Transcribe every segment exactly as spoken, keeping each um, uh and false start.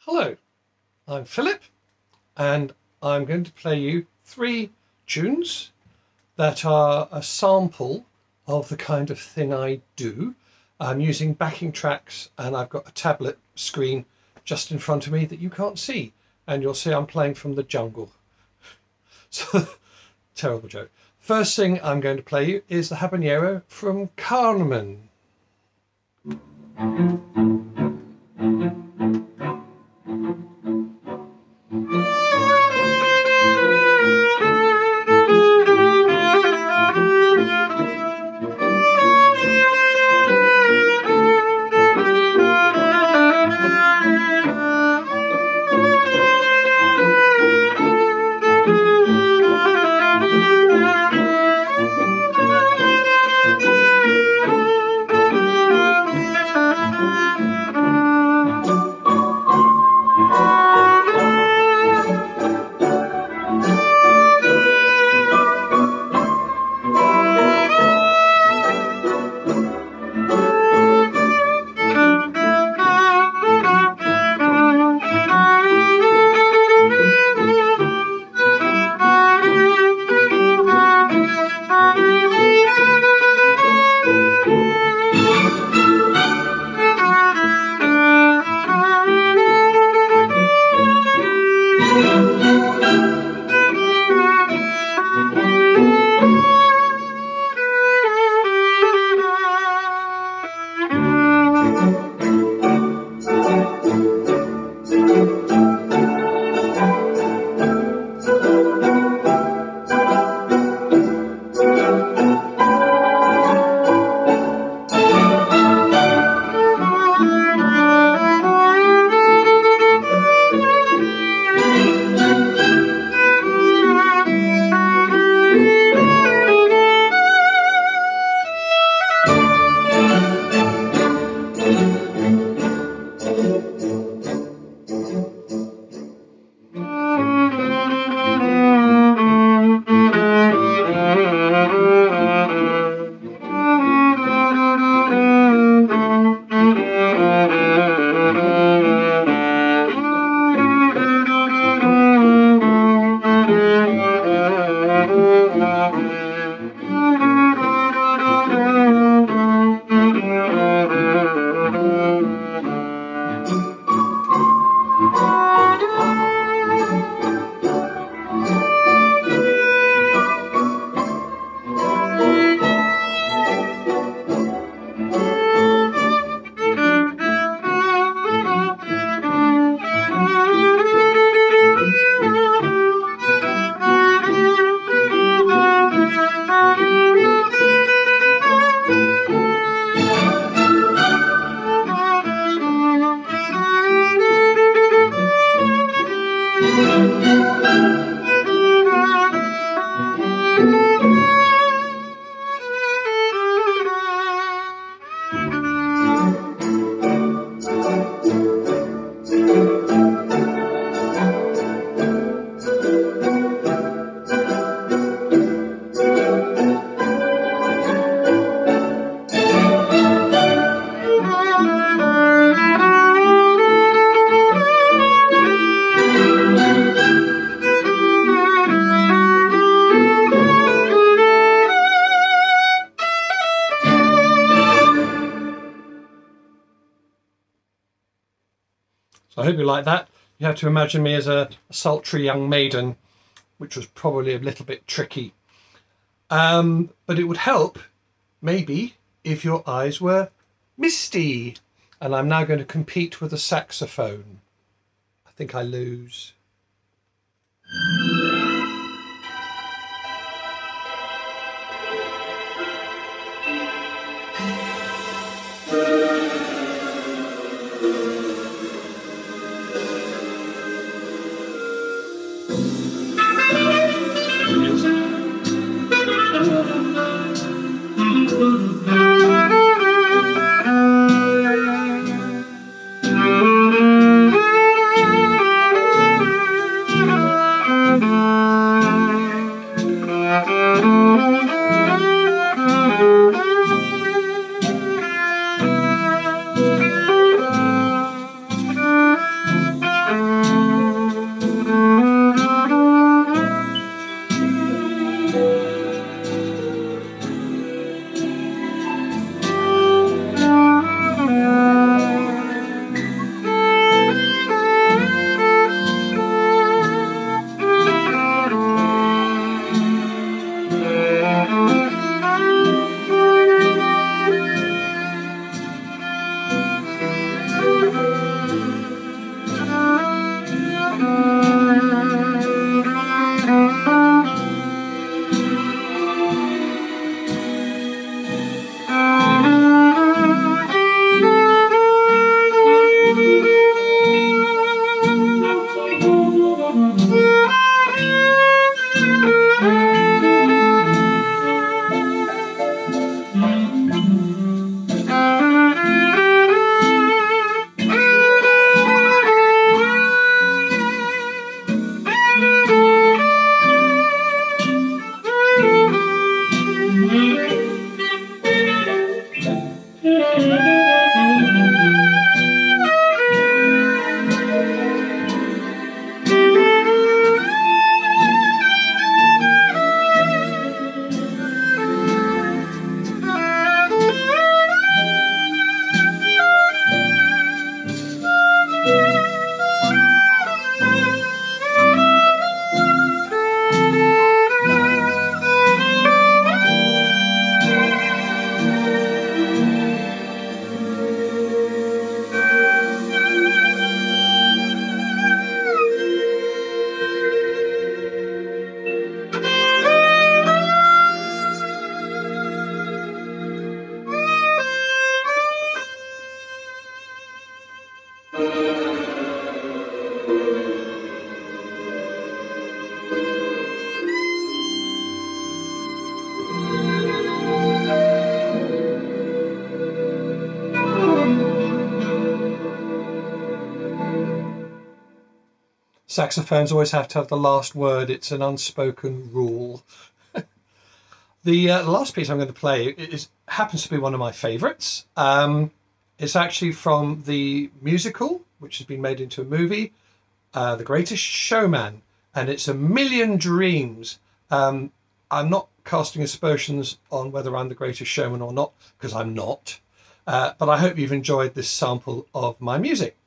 Hello, I'm Philip and I'm going to play you three tunes that are a sample of the kind of thing I do. I'm using backing tracks and I've got a tablet screen just in front of me that you can't see, and you'll see I'm playing from the jungle. So, terrible joke. First thing I'm going to play you is the Habanero from Carmen. I hope you like that. You have to imagine me as a, a sultry young maiden, which was probably a little bit tricky. Um, but it would help, maybe, if your eyes were misty. And I'm now going to compete with a saxophone. I think I lose. Thank you. Saxophones always have to have the last word. It's an unspoken rule. The uh, last piece I'm going to play is happens to be one of my favourites. Um, it's actually from the musical, which has been made into a movie, uh, The Greatest Showman, and it's A Million Dreams. Um, I'm not casting aspersions on whether I'm the greatest showman or not, because I'm not. Uh, but I hope you've enjoyed this sample of my music.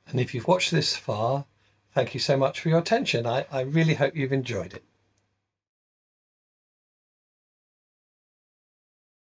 And if you've watched this far, thank you so much for your attention. I, I really hope you've enjoyed it.